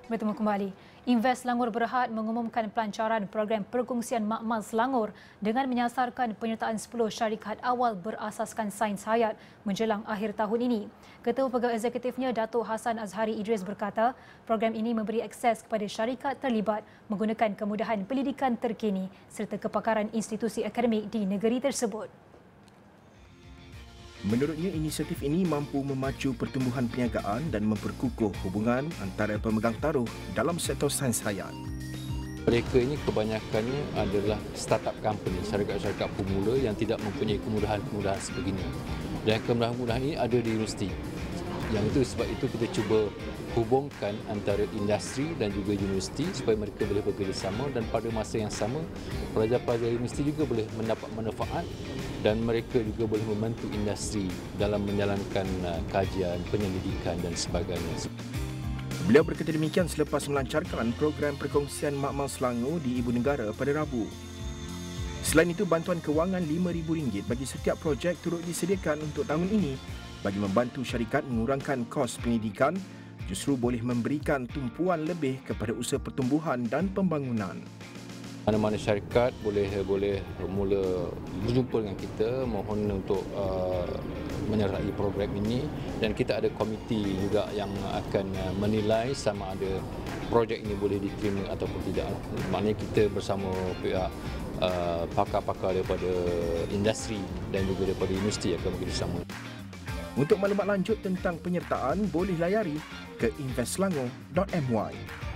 Bertemu kembali. Invest Selangor Berhad mengumumkan pelancaran program perkongsian makmal Selangor dengan menyasarkan penyertaan 10 syarikat awal berasaskan sains hayat menjelang akhir tahun ini. Ketua Pegawai Eksekutifnya Datuk Hassan Azhari Idris berkata, program ini memberi akses kepada syarikat terlibat menggunakan kemudahan pendidikan terkini serta kepakaran institusi akademik di negeri tersebut. Menurutnya, inisiatif ini mampu memacu pertumbuhan perniagaan dan memperkukuh hubungan antara pemegang taruh dalam sektor sains hayat. Mereka ini kebanyakannya adalah startup company, syarikat-syarikat pemula yang tidak mempunyai kemudahan-kemudahan sebegini. Dan kemudahan-kemudahan ini ada di universiti. Yang itu sebab itu kita cuba hubungkan antara industri dan juga universiti supaya mereka boleh bekerjasama dan pada masa yang sama pelajar-pelajar universiti juga boleh mendapat manfaat dan mereka juga boleh membantu industri dalam menjalankan kajian, penyelidikan dan sebagainya. Beliau berkata demikian selepas melancarkan program perkongsian makmal Selangor di Ibu Negara pada Rabu. Selain itu, bantuan kewangan RM5,000 bagi setiap projek turut disediakan untuk tahun ini bagi membantu syarikat mengurangkan kos pendidikan, justru boleh memberikan tumpuan lebih kepada usaha pertumbuhan dan pembangunan. Mana-mana syarikat boleh mula berjumpa dengan kita, mohon untuk menyertai program ini dan kita ada komiti juga yang akan menilai sama ada projek ini boleh diterima ataupun tidak. Maknanya kita bersama pihak pakar-pakar daripada industri dan juga daripada universiti akan bekerjasama. Untuk maklumat lanjut tentang penyertaan, boleh layari ke investselangor.my.